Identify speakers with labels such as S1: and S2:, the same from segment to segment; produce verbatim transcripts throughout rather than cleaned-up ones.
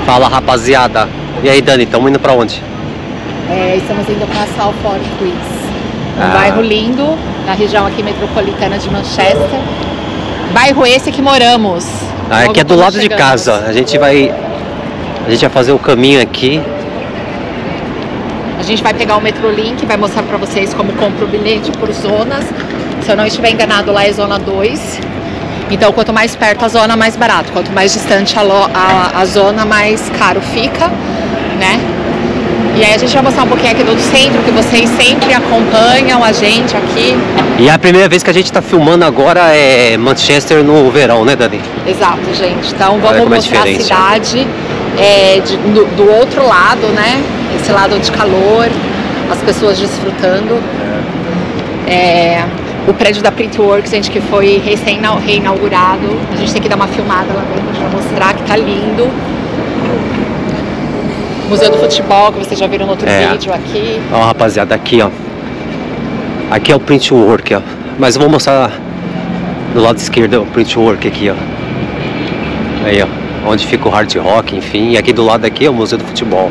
S1: Fala, rapaziada. E aí, Dani, estamos indo pra onde?
S2: É, estamos indo para Salford Queens, um
S1: Ah.
S2: bairro lindo, na região aqui metropolitana de Manchester. Bairro esse que moramos.
S1: Ah,
S2: Logo
S1: aqui é do
S2: quando
S1: lado de
S2: chegamos.
S1: casa. A gente vai... A gente vai fazer o caminho aqui.
S2: A gente vai pegar o Metrolink, vai mostrar para vocês como compra o bilhete por zonas. Se eu não estiver enganado, lá é zona dois. Então, quanto mais perto a zona, mais barato. Quanto mais distante a, lo, a, a zona, mais caro fica, né? E aí a gente vai mostrar um pouquinho aqui do centro, que vocês sempre acompanham a gente aqui.
S1: E a primeira vez que a gente tá filmando agora é Manchester no verão, né, Dani?
S2: Exato, gente. Então,
S1: Olha
S2: vamos
S1: como é
S2: mostrar a
S1: diferente,
S2: cidade é, de, do, do outro lado, né? Esse lado de calor, as pessoas desfrutando. É, o prédio da Printworks, gente, que foi recém-reinaugurado. A gente tem que dar uma filmada lá dentro pra mostrar que tá lindo. Museu do Futebol, que vocês já viram no outro
S1: É.
S2: vídeo aqui.
S1: Ó, rapaziada, aqui, ó. Aqui é o Printwork, ó. Mas eu vou mostrar do lado esquerdo o Printwork aqui, ó. Aí, ó. Onde fica o Hard Rock, enfim. E aqui do lado aqui é o Museu do Futebol.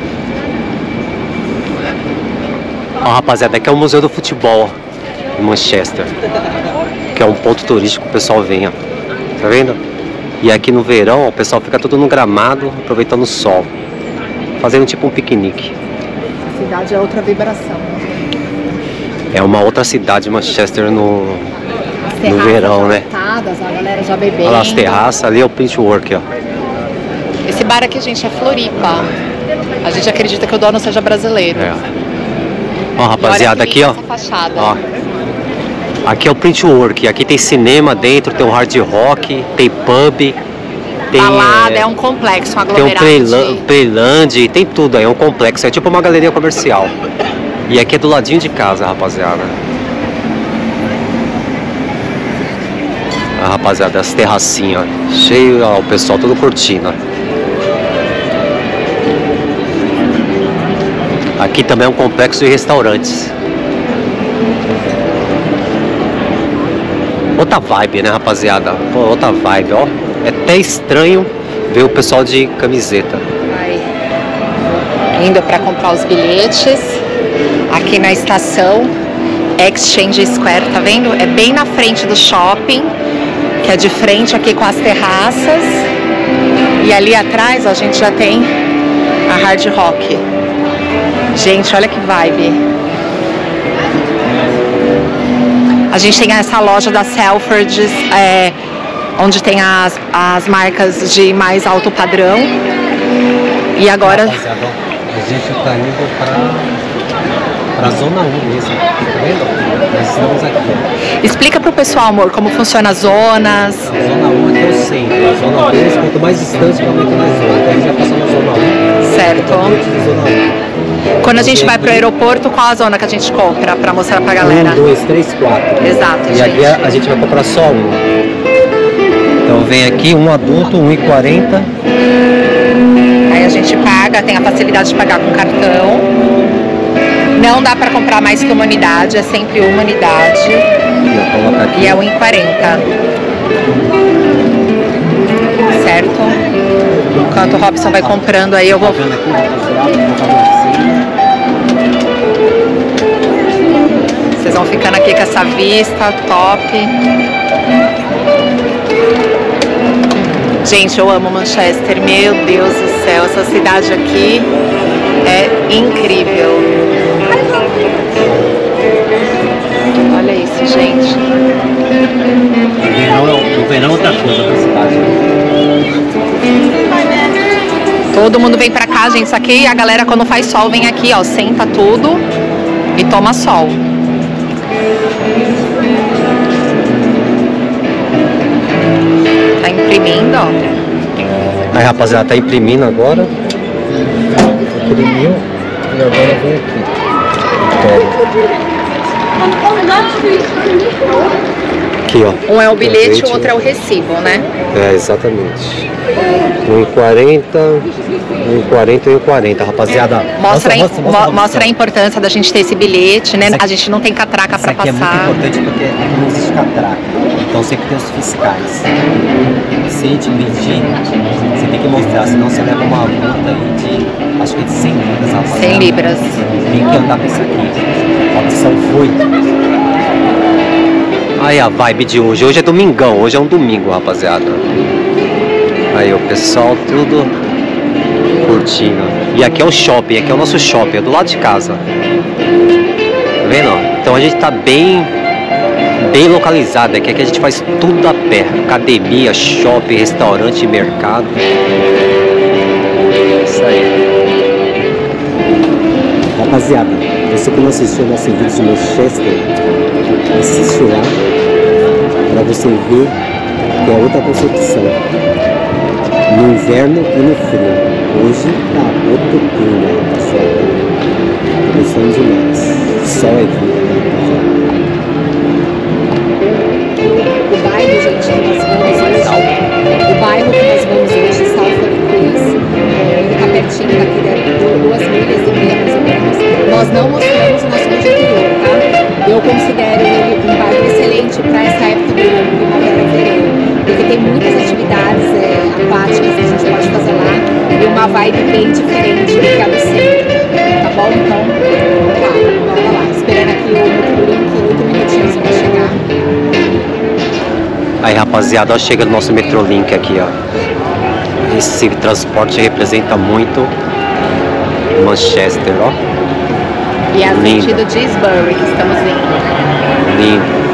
S1: Ó, rapaziada, aqui é o Museu do Futebol, ó, em Manchester. Que é um ponto turístico que o pessoal vem, ó. Tá vendo? E aqui no verão, ó, o pessoal fica tudo no gramado, aproveitando o sol. Fazendo tipo um piquenique.
S2: A cidade é outra vibração.
S1: É uma outra cidade, Manchester, no,
S2: As
S1: no
S2: terraças
S1: verão, né?
S2: lotadas, a galera já bebendo.
S1: Olha lá as terraças, ali é o Printwork, ó.
S2: Esse bar aqui, gente, é Floripa. A gente acredita que o dono seja brasileiro.
S1: É. Ó,
S2: E olha
S1: rapaziada,
S2: que
S1: aqui, ó.
S2: linda essa fachada.
S1: Ó. Aqui é o Printwork. Aqui tem cinema dentro, tem um hard rock, tem pub, tem...
S2: Balada, é um complexo, um
S1: Tem um
S2: aglomerado
S1: Playland,
S2: de...
S1: Playland, tem tudo aí, é um complexo, é tipo uma galeria comercial. E aqui é do ladinho de casa, rapaziada. A rapaziada, as terracinhas, ó, cheio, ó, o pessoal todo curtindo, ó. Aqui também é um complexo de restaurantes. Outra vibe, né, rapaziada? Pô, outra vibe, ó. É até estranho ver o pessoal de camiseta.
S2: Vai indo para comprar os bilhetes aqui na estação Exchange Square, tá vendo? É bem na frente do shopping, que é de frente aqui com as terraças. E ali atrás, ó, a gente já tem a Hard Rock. Gente, olha que vibe. A gente tem essa loja da Selfridges, é, onde tem as, as marcas de mais alto padrão. E agora...
S1: Rapaziada, ó, a gente tá indo pra, pra zona um mesmo, tá vendo? Nós estamos aqui.
S2: Explica pro pessoal, amor, como funciona as zonas.
S1: A zona um aqui é o centro, a zona dois, quanto mais distante, aumenta mais zona. Então a gente já passou na zona um.
S2: Certo.
S1: De zona um.
S2: Quando a gente vai pro aeroporto, qual a zona que a gente compra pra mostrar pra galera?
S1: um, dois, três, quatro.
S2: Exato,
S1: E
S2: gente.
S1: aqui a, a gente vai comprar só um. Então vem aqui um adulto, um e quarenta.
S2: Aí a gente paga, tem a facilidade de pagar com cartão. Não dá pra comprar mais que uma unidade, é sempre uma unidade.
S1: Vou colocar aqui.
S2: E é um e quarenta. Certo? Enquanto o Robson vai comprando aí, eu vou...
S1: Vendo aqui, rapaziada, vou fazer assim.
S2: Vocês vão ficando aqui com essa vista top. Gente, eu amo Manchester, meu Deus do céu, essa cidade aqui é incrível. Olha isso, gente.
S1: O verão, o verão é outra coisa da cidade.
S2: Todo mundo vem pra cá, gente. Isso aqui, a galera quando faz sol vem aqui, ó, senta tudo e toma sol. Tá imprimindo, ó.
S1: Aí, rapaziada, tá imprimindo agora. Imprimiu e agora vem aqui. Aqui, ó.
S2: Um é o bilhete, o outro é o recibo, né?
S1: É, exatamente. um e quarenta, um e quarenta e um e quarenta, rapaziada.
S2: Mostra, a,
S1: mostra,
S2: mo-
S1: mostra,
S2: mostra a importância da gente ter esse bilhete, né? A gente não tem catraca
S1: Isso
S2: pra
S1: aqui é muito
S2: passar.
S1: importante porque aqui não existe catraca. Então sempre tem os fiscais. Se a gente pedir, você Tem que mostrar, senão você leva uma multa aí de, acho que é de cem libras, rapaziada.
S2: cem libras.
S1: Tem que andar com isso aqui. A opção foi. Aí a vibe de hoje. Hoje é domingão, hoje é um domingo, rapaziada. Aí o pessoal tudo curtindo. E aqui é o shopping, aqui é o nosso shopping, é do lado de casa. Tá vendo? Então a gente tá bem, bem localizado aqui. Aqui a gente faz tudo a pé. Academia, shopping, restaurante, mercado. Isso aí.
S3: Rapaziada, você que não assistiu nosso vídeo de Manchester, assiste lá para você ver que é outra concepção. No inverno e no frio. Hoje tá outro clima, rapaziada. Gostando demais. Sol é vida, né, rapaziada?
S2: O bairro, gente, que nós vamos hoje, o bairro que nós vamos hoje, Salford Queens, ele fica pertinho daqui de duas milhas e meia, mais ou menos. Nós não mostramos o nosso vídeo anterior, tá? Eu considero ele um bairro excelente para essa época do ano, primavera e verão, porque tem muitas atividades é, aquáticas que a gente pode fazer lá e uma vibe bem diferente do que a do centro, tá bom? Então, vamos lá, vamos lá, esperando aqui o link, oito minutinhos para chegar.
S1: Aí rapaziada, ó, chega o nosso Metrolink aqui, ó. Esse transporte representa muito Manchester, ó.
S2: E é no
S1: Lindo.
S2: sentido de Eastbury que estamos indo.
S1: Lindo.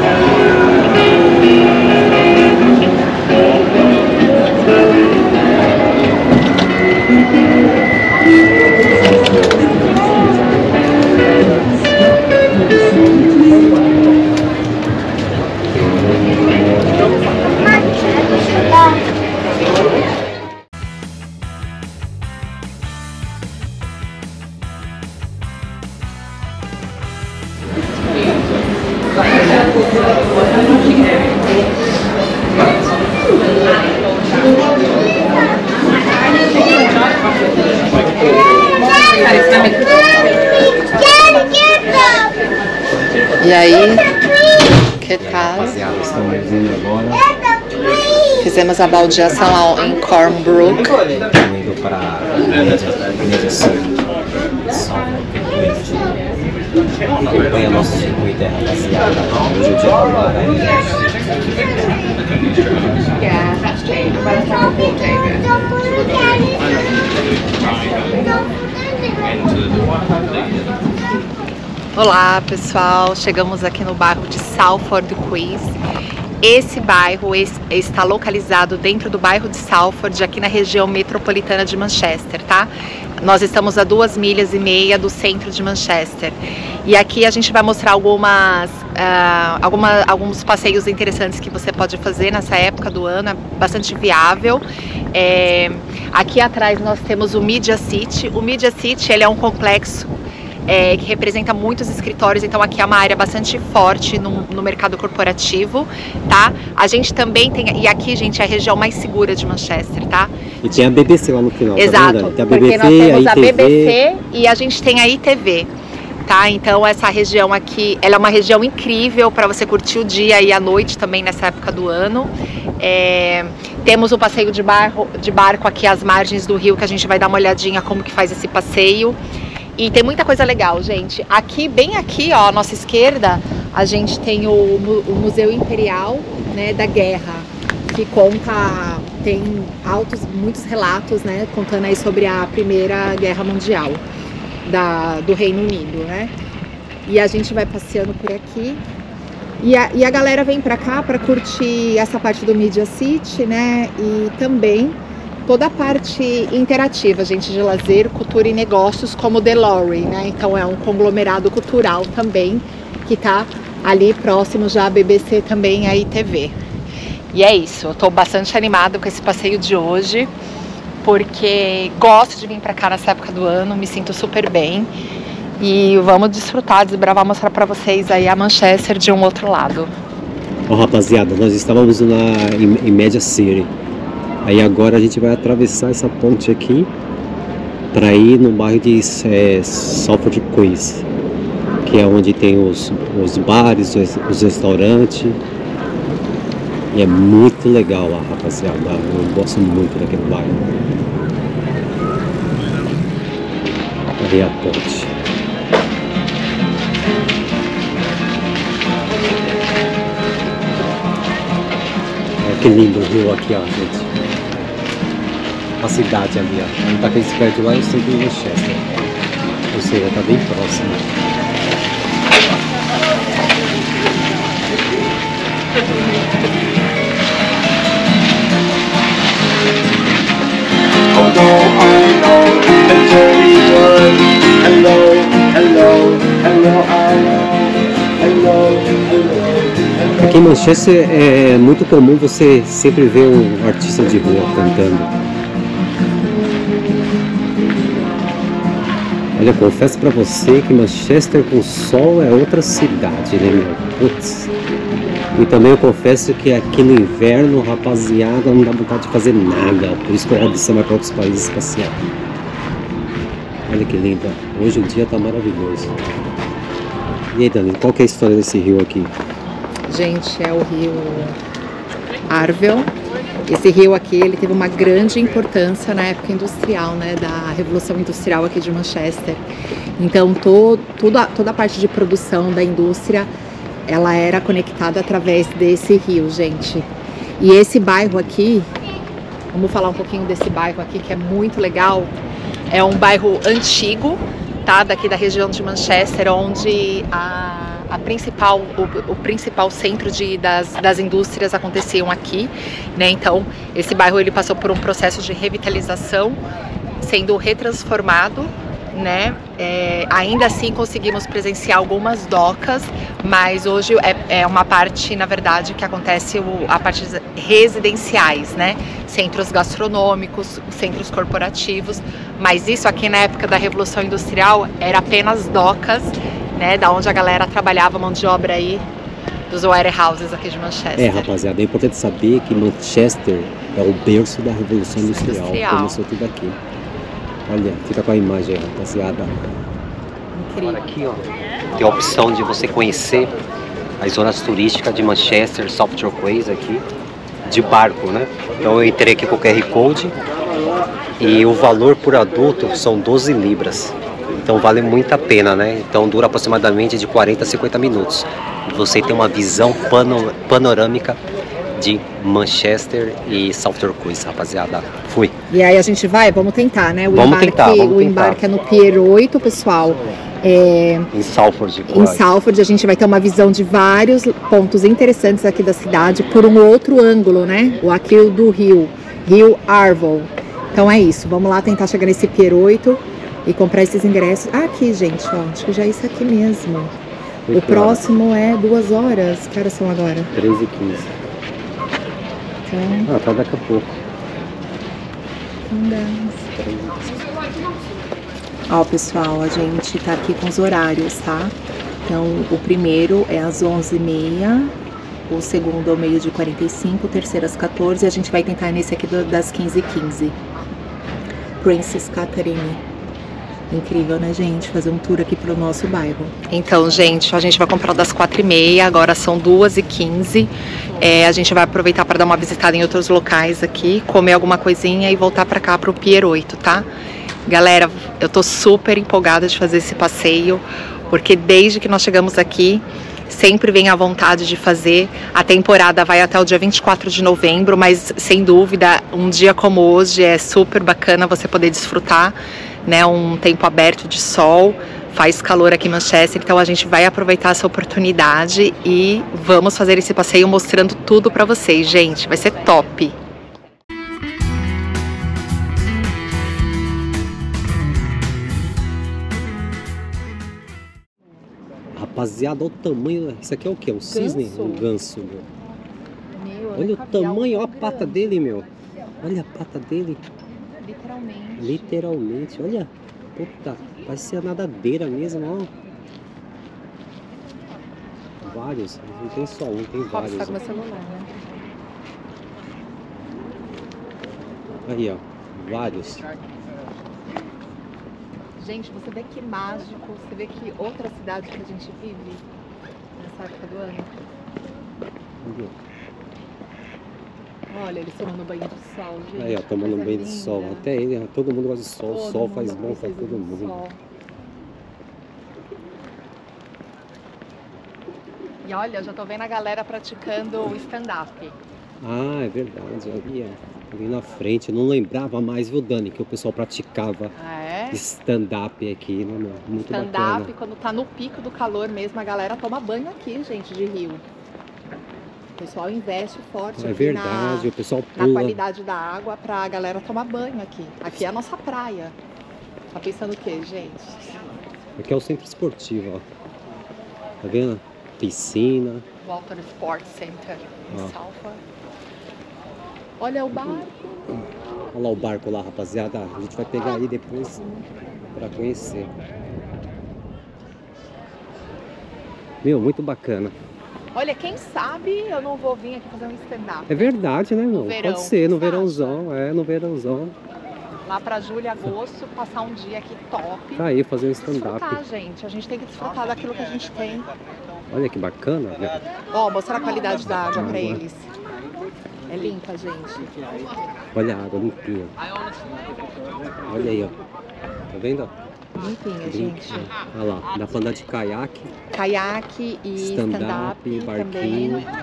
S2: E aí, que tal?
S3: Rapaziada, estamos indo agora.
S2: Fizemos a baldeação lá em Cornbrook.
S3: Estamos indo para Média City. Acompanha nosso circuito, rapaziada. Hoje é o dia da Mara.
S2: Olá pessoal, chegamos aqui no bairro de Salford Queens. Esse bairro está localizado dentro do bairro de Salford, aqui na região metropolitana de Manchester, tá? Nós estamos a duas milhas e meia do centro de Manchester. E aqui a gente vai mostrar algumas, uh, alguma, alguns passeios interessantes que você pode fazer nessa época do ano, é bastante viável. É, aqui atrás nós temos o Media City. O Media City ele é um complexo É, que representa muitos escritórios, então aqui é uma área bastante forte no, no mercado corporativo, tá? A gente também tem, e aqui, gente, é a região mais segura de Manchester, tá?
S3: E tem a B B C lá no final,
S2: exato,
S3: tá vendo? Tem a
S2: porque
S3: B B C,
S2: nós temos a,
S3: a
S2: B B C e a gente tem a I T V, tá? Então essa região aqui, ela é uma região incrível para você curtir o dia e a noite também nessa época do ano. É, temos um passeio de barco, de barco aqui às margens do rio, que a gente vai dar uma olhadinha como que faz esse passeio. E tem muita coisa legal, gente. Aqui, bem aqui, ó, à nossa esquerda, a gente tem o, o Museu Imperial, né, da Guerra, que conta, tem altos, muitos relatos, né, contando aí sobre a Primeira Guerra Mundial da, do Reino Unido, né. E a gente vai passeando por aqui. E a, e a galera vem pra cá pra curtir essa parte do Media City, né, e também toda a parte interativa, gente, de lazer, cultura e negócios, como o The Lorry, né? Então é um conglomerado cultural também, que tá ali próximo já à B B C também, a I T V. E é isso, eu tô bastante animada com esse passeio de hoje, porque gosto de vir pra cá nessa época do ano, me sinto super bem. E vamos desfrutar, desbravar, mostrar pra vocês aí a Manchester de um outro lado.
S3: Ó, rapaziada, nós estávamos na, em, em Media City. Aí agora a gente vai atravessar essa ponte aqui para ir no bairro de é, Salford Queens, que é onde tem os, os bares, os, os restaurantes. E é muito legal lá, rapaziada. Eu gosto muito daquele bairro. Ali a ponte. Olha que lindo o rio aqui, ó, gente. A cidade ali, ó. Tá aquele prédio lá, eu sei de Manchester. Ou seja, tá bem próximo. Aqui em Manchester é muito comum você sempre ver um artista de rua cantando. Olha, confesso pra você que Manchester com sol é outra cidade, né, meu? Putz. E também eu confesso que aqui no inverno, rapaziada, não dá vontade de fazer nada. Por isso que eu opção mais para outros países passear. Olha que linda. Hoje o dia tá maravilhoso. E aí, Dani, qual que é a história desse rio aqui?
S2: Gente, é o rio Arvel. Esse rio aqui, ele teve uma grande importância na época industrial, né, da Revolução Industrial aqui de Manchester. Então, to, toda, toda a parte de produção da indústria, ela era conectada através desse rio, gente. E esse bairro aqui, vamos falar um pouquinho desse bairro aqui, que é muito legal. É um bairro antigo, tá, daqui da região de Manchester, onde a, a principal, o, o principal centro de, das, das indústrias aconteciam aqui, né? Então, esse bairro ele passou por um processo de revitalização, sendo retransformado, né? É, ainda assim conseguimos presenciar algumas docas, mas hoje é, é uma parte, na verdade, que acontece o, a parte residenciais, né? Centros gastronômicos, centros corporativos, mas isso aqui na época da Revolução Industrial era apenas docas, né? Da onde a galera trabalhava, mão de obra aí dos warehouses aqui de Manchester.
S3: É, rapaziada, é importante saber que Manchester é o berço da Revolução Industrial,
S2: Industrial.
S3: Começou tudo aqui. Olha, fica com a imagem aí, rapaziada.
S2: Incrível.
S1: Olha aqui, ó, tem a opção de você conhecer as zonas turísticas de Manchester, South Turquoise aqui, de barco, né? Então eu entrei aqui com o Q R Code e o valor por adulto são doze libras. Então vale muito a pena, né? Então dura aproximadamente de quarenta a cinquenta minutos. E você tem uma visão pano panorâmica de Manchester e South Turquoise, rapaziada. Fui.
S2: E aí a gente vai, vamos tentar, né? O
S1: Vamos
S2: embarque,
S1: tentar, vamos
S2: o
S1: tentar.
S2: embarque é no Pier oito, pessoal. É,
S1: Em Salford.
S2: em Salford a gente vai ter uma visão de vários pontos interessantes aqui da cidade por um outro ângulo, né? O aqui do rio, Rio Arvel. Então é isso, vamos lá tentar chegar nesse Pier oito e comprar esses ingressos. Ah, aqui, gente, ó, acho que já é isso aqui mesmo. O próximo é duas horas. Que horas são agora?
S3: treze e quinze.
S2: Então,
S3: Ah, tá daqui a pouco.
S2: então dá. Ó, pessoal, a gente tá aqui com os horários, tá? Então, o primeiro é às onze e meia, o segundo ao meio de quarenta e cinco, o terceiro às quatorze, e a gente vai tentar nesse aqui do- das quinze e quinze. Princess Catherine. Incrível, né, gente? Fazer um tour aqui pro nosso bairro. Então, gente, a gente vai comprar das quatro e meia, agora são duas e quinze. É, a gente vai aproveitar para dar uma visitada em outros locais aqui, comer alguma coisinha e voltar para cá pro Pier oito, tá? Galera, eu tô super empolgada de fazer esse passeio, porque desde que nós chegamos aqui, sempre vem a vontade de fazer. A temporada vai até o dia vinte e quatro de novembro, mas sem dúvida, um dia como hoje é super bacana você poder desfrutar, né, um tempo aberto de sol, faz calor aqui em Manchester, então a gente vai aproveitar essa oportunidade e vamos fazer esse passeio mostrando tudo pra vocês, gente, vai ser top!
S3: Rapaziada, olha o tamanho. Isso aqui é o quê? Um cisne?
S2: Ganso.
S3: Um ganso, meu.
S2: Meu,
S3: Olha o tamanho, olha a pata dele, meu. Olha a pata dele.
S2: Literalmente.
S3: Literalmente, olha. Puta, parece ser a nadadeira mesmo, ó. Vários, não tem só um, tem vários.
S2: Tá
S3: ó.
S2: com meu celular, né?
S3: Aí, ó, vários.
S2: Gente, você vê que mágico, você vê que outra cidade que a gente vive nessa época do ano.
S3: Entendeu?
S2: Olha, eles tomando banho de sol, gente.
S3: Aí, ó, tomando
S2: Coisa
S3: banho de
S2: linda.
S3: sol. Até ele, ó, todo mundo gosta de sol.
S2: Todo
S3: O sol
S2: mundo
S3: faz bom pra
S2: precisa
S3: todo
S2: do
S3: mundo.
S2: sol. E olha, eu já tô vendo a galera praticando o stand-up.
S3: Ah, é verdade. Ali, ó, ali na frente. Eu não lembrava mais, viu, Dani, que o pessoal praticava
S2: Ah, é?
S3: stand-up aqui, né, meu? Muito
S2: Stand-up,
S3: bacana.
S2: quando tá no pico do calor mesmo, a galera toma banho aqui, gente, de rio. O pessoal investe forte
S3: É
S2: aqui
S3: verdade,
S2: na,
S3: o pessoal
S2: na
S3: pula.
S2: qualidade da água pra galera tomar banho aqui. Aqui é a nossa praia. Tá pensando o quê, gente?
S3: Aqui é o centro esportivo, ó. Tá vendo? Piscina.
S2: Water Sports Center em
S3: Ó.
S2: Salfa. Olha o barco.
S3: Olha lá o barco lá, rapaziada. A gente vai pegar aí depois pra conhecer. Meu, muito bacana.
S2: Olha, quem sabe eu não vou vir aqui fazer um stand-up.
S3: É verdade, né, meu?
S2: verão,
S3: Pode ser, no
S2: você acha?
S3: verãozão. É, no verãozão.
S2: Lá pra julho e agosto, passar um dia aqui top.
S3: Tá aí, fazer um
S2: Desfrutar,
S3: stand-up.
S2: gente. A gente tem que desfrutar daquilo que a gente tem.
S3: Olha que bacana, velho.
S2: Ó, mostrar a qualidade da água pra
S3: Água.
S2: eles. É limpa, gente.
S3: Olha a água limpinha. Olha aí, ó. Tá vendo?
S2: Limpinha,
S3: Drink.
S2: gente.
S3: Olha lá, dá pra andar de caiaque,
S2: Caiaque e
S3: stand-up,
S2: stand-up
S3: barquinho.
S2: também.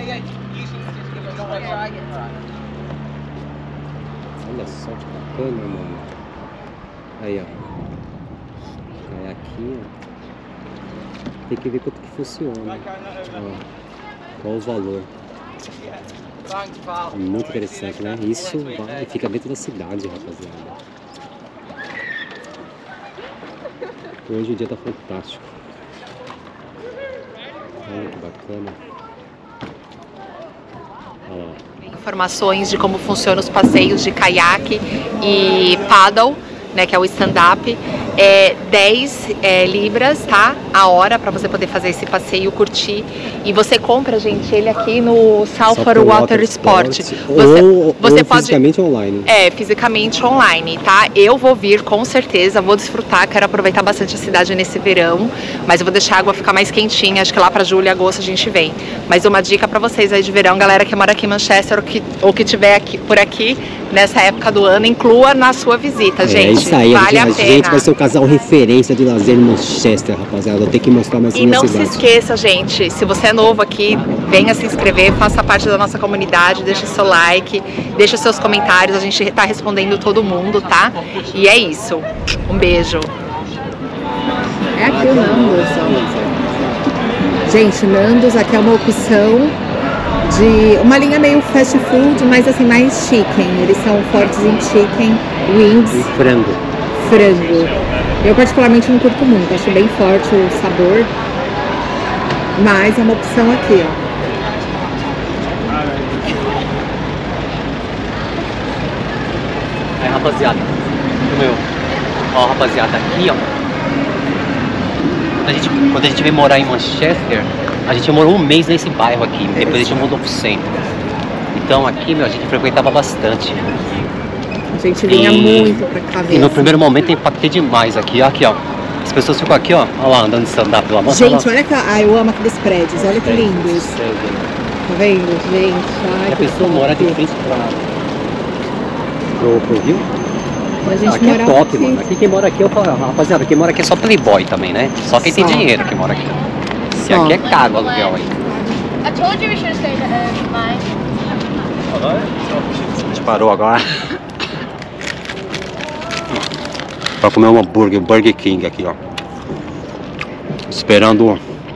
S3: Olha só que bacana, mano. Aí, ó. Caiaquinho. Tem que ver quanto que funciona. Ó, qual o valor. Muito interessante, né? Isso vai, fica dentro da cidade, rapaziada. Hoje o dia tá fantástico. Olha que bacana. Olha lá.
S2: Informações de como funcionam os passeios de caiaque e paddle, né, que é o stand-up, é dez é, libras, tá? A hora para você poder fazer esse passeio, curtir. E você compra, gente, ele aqui no Salford Water, Water Sport.
S3: Sport.
S2: Você,
S3: ou,
S2: você
S3: ou
S2: pode
S3: fisicamente online.
S2: É, fisicamente online, tá? Eu vou vir com certeza, vou desfrutar, quero aproveitar bastante a cidade nesse verão, mas eu vou deixar a água ficar mais quentinha, acho que lá pra julho e agosto a gente vem. Mas uma dica pra vocês aí de verão, galera que mora aqui em Manchester ou que, ou que tiver aqui, por aqui nessa época do ano, inclua na sua visita, gente.
S3: É isso aí,
S2: vale
S3: a,
S2: a,
S3: gente,
S2: pena.
S3: a gente vai ser o casal referência de lazer em Manchester, rapaziada. Eu tenho que mostrar mais
S2: E
S3: na
S2: não
S3: cidade.
S2: se esqueça, gente, se você é novo aqui, venha se inscrever, faça parte da nossa comunidade, deixa seu like, deixa seus comentários, a gente tá respondendo todo mundo, tá? E é isso. Um beijo. É aqui o Nandos, ó. Gente, Nandos aqui é uma opção de uma linha meio fast food, mas assim, mais chicken. Eles são fortes em chicken, wings,
S3: E frango.
S2: frango. Eu particularmente não curto muito, acho bem forte o sabor. Mas é uma opção aqui, ó.
S1: Aí, rapaziada, meu, ó, rapaziada, aqui, ó, quando a gente, quando a gente veio morar em Manchester, a gente morou um mês nesse bairro aqui, depois a gente mudou pro centro. Então aqui, meu, a gente frequentava bastante.
S2: A gente vinha
S1: E-
S2: muito pra cá
S1: E no
S2: mesmo.
S1: primeiro momento eu impactei demais aqui, ó, aqui, ó. As pessoas ficam aqui, ó, ó lá, andando de stand-up lá. Mostra
S2: Gente,
S1: lá.
S2: olha que ah, eu amo aqueles prédios, olha que lindos. Tá vendo, gente? Ai,
S1: E a
S2: que
S1: pessoa mora de
S2: top.
S1: frente pra... Pro, pro rio.
S2: A gente
S1: Aqui
S2: mora
S1: é top,
S2: aqui.
S1: mano. Aqui quem mora aqui, eu falo, rapaziada, quem mora aqui é só playboy também, né? Só quem tem
S2: Só.
S1: dinheiro que mora aqui. E
S2: Só.
S1: aqui é caro o aluguel aí.
S4: I told you we should have stayed at uh, mine.
S1: A gente parou agora pra comer um hambúrguer, Burger King aqui, ó. Esperando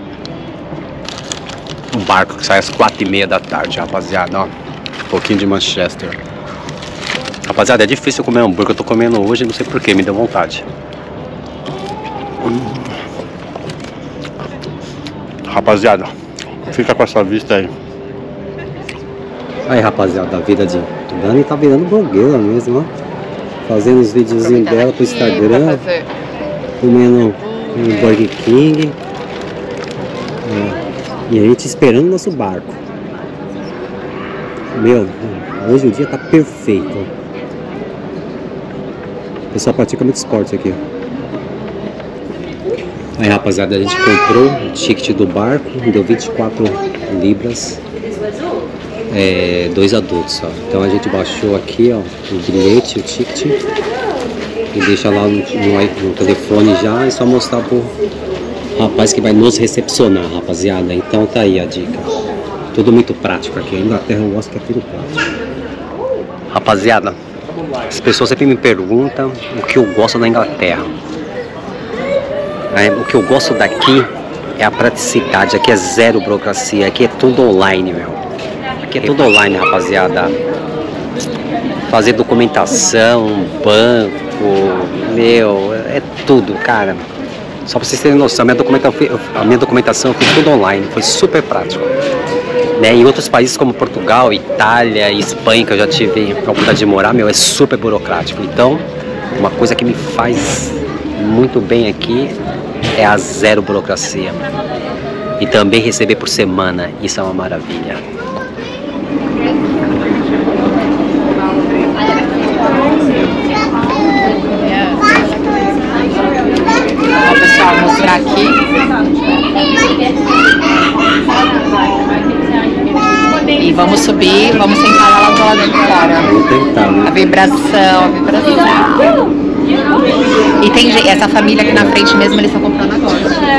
S1: o barco que sai às quatro e meia da tarde, rapaziada, ó. Um pouquinho de Manchester. Rapaziada, é difícil comer hambúrguer, eu tô comendo hoje, não sei porquê, me deu vontade. Hum. Rapaziada, fica com essa vista aí.
S3: Aí, rapaziada, a vida de Dani tá virando blogueira mesmo, ó. Fazendo os videozinhos dela pro Instagram, comendo um Burger King. É. E a gente esperando o nosso barco. Meu, hoje o dia tá perfeito. O pessoal pratica muito esporte aqui. Aí, rapaziada, a gente comprou o ticket do barco, deu vinte e quatro libras.
S1: é, dois adultos, ó. Então a gente baixou aqui, ó, o bilhete, o ticket, e deixa lá no, no, no telefone já, é só mostrar pro rapaz que vai nos recepcionar, rapaziada. Então tá aí a dica. Tudo muito prático aqui. A Inglaterra eu gosto que é tudo prático. Rapaziada, as pessoas sempre me perguntam o que eu gosto da Inglaterra. É, o que eu gosto daqui é a praticidade. Aqui é zero burocracia. Aqui é tudo online, meu. Aqui é tudo online, rapaziada. Fazer documentação, banco, meu, é tudo, cara. Só pra vocês terem noção, a minha documentação, a minha documentação eu fiz tudo online, foi super prático. Né? Em outros países como Portugal, Itália e Espanha, que eu já tive a oportunidade de morar, meu, é super burocrático. Então, uma coisa que me faz muito bem aqui é a zero burocracia. E também receber por semana, isso é uma maravilha.
S2: Ó, pessoal, vou mostrar aqui. E vamos subir, vamos sentar lá do lado de fora.
S1: Vou tentar, né?
S2: A vibração, a vibração. E tem gente, essa família aqui na frente mesmo, eles estão comprando agora.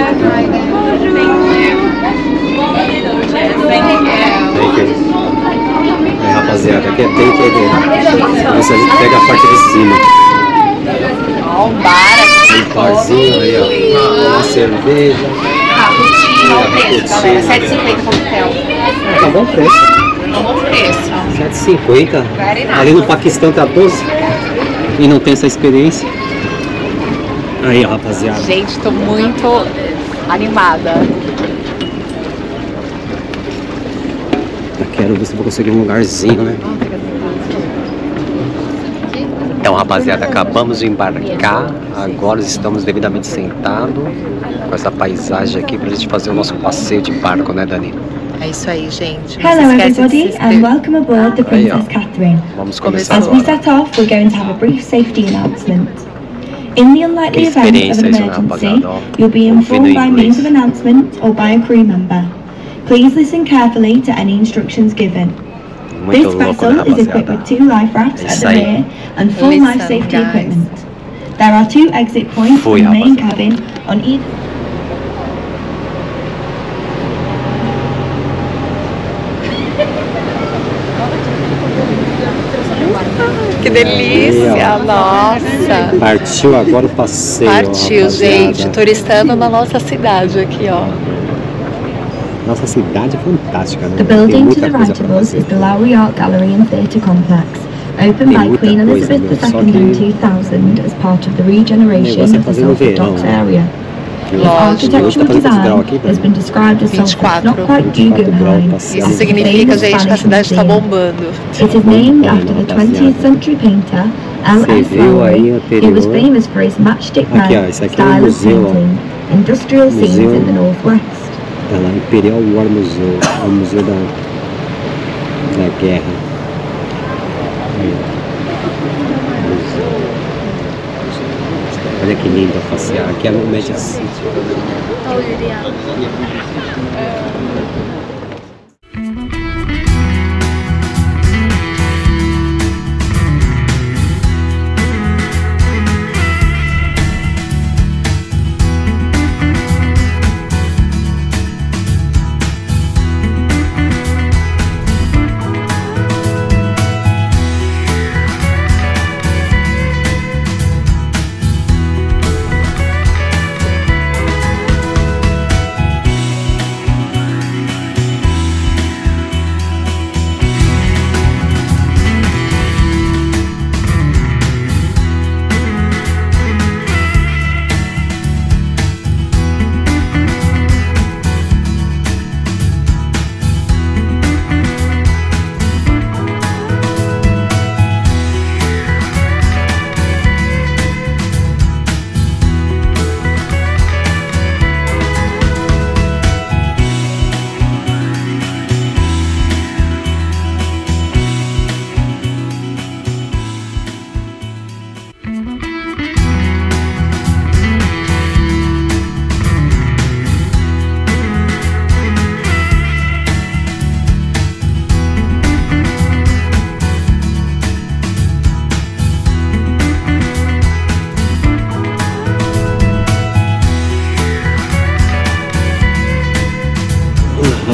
S1: É, rapaziada, aqui é bem que Nossa, a gente pega a parte de cima.
S2: Ó, um bar aqui.
S1: Um barzinho aí, ó. Uma cerveja.
S2: Cappuccino, olha o preço, galera. sete e cinquenta coquetel.
S1: Tá bom preço.
S2: Tá bom preço.
S1: sete e cinquenta. Ali no Paquistão tá doze. E não tem essa experiência. Aí, ó, rapaziada.
S2: Gente, tô muito animada.
S1: Eu quero ver se vou conseguir um lugarzinho, né? Então, rapaziada, acabamos de embarcar. Agora estamos devidamente sentados com essa paisagem aqui pra gente fazer o nosso passeio de barco, né, Dani?
S2: É isso aí, gente. Não
S5: Hello
S2: se esquece de
S5: everybody
S2: se
S5: and welcome aboard the
S1: Aí, ó.
S5: Princess Catherine.
S1: Vamos começar
S5: As we
S1: agora.
S5: set off, we're going to have a brief safety announcement. In the unlikely event of an
S1: Experiência isso, né,
S5: emergency,
S1: rapaziada? Ó,
S5: you'll be
S1: ouvindo
S5: informed by
S1: inglês.
S5: means of announcement or by a crew member. Please listen carefully to any instructions given.
S1: Muito
S5: This
S1: louco, né,
S5: vessel is equipped
S1: rapaziada?
S5: with two life rafts at
S1: Isso
S5: the
S1: aí.
S5: rear and full
S2: Listen,
S5: life safety
S2: guys.
S5: equipment. There are two exit points
S1: Fui,
S5: in the main
S1: rapaziada.
S5: cabin on either.
S2: Que delícia,
S1: Aí, ó.
S2: nossa.
S1: Partiu agora o passeio.
S2: Partiu,
S1: rapaziada.
S2: gente. Turistando na nossa cidade aqui, ó.
S1: Nossa cidade é fantástica, né?
S5: The
S1: Tem
S5: building to
S1: muita
S5: the
S1: coisa
S5: right
S1: pra
S5: of us
S1: fazer.
S5: is the Lowry Art Gallery and Theatre Complex, opened
S1: Tem
S5: by
S1: muita
S5: Queen
S1: coisa,
S5: Elizabeth
S1: meu,
S5: the
S1: só
S5: Second in
S1: que
S5: two thousand as part of the
S1: o
S5: regeneration
S1: negócio é
S5: of the
S1: fazer no
S5: Salford
S1: verão,
S5: Docks
S1: né?
S5: area.
S1: Hoje
S5: Its
S1: tá
S5: architectural
S1: fazendo quantos graus
S5: design
S1: aqui,
S5: has
S1: Dani?
S5: been described as
S2: vinte e
S5: Salford's
S2: quatro.
S5: not quite
S1: vinte e quatro graus
S5: Guggenheim.
S1: passeando.
S2: Isso significa, gente, que a cidade está bombando.
S5: It is named after the twentieth century painter L
S1: Você
S5: S
S1: viu aí
S5: Lowry,
S1: o
S5: who was
S1: anterior?
S5: famous for his matchstick
S1: Aqui, ó,
S5: knife
S1: esse aqui é o
S5: style of
S1: museu, ó.
S5: painting, industrial scenes
S1: Museu.
S5: in the northwest.
S1: Tá lá, Imperial War Museu, é o museu da, da guerra. Aí, ó. Museu. Olha que lindo a passear. Aqui é no Magic City.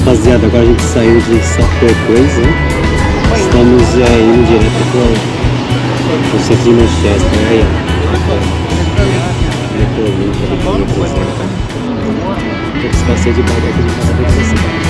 S3: Rapaziada, agora a gente saiu de Software Crazy, né? Estamos é, indo direto para o centro de Manchester. Aí, ó. Esse passeio de bike aqui de casa dentro da cidade.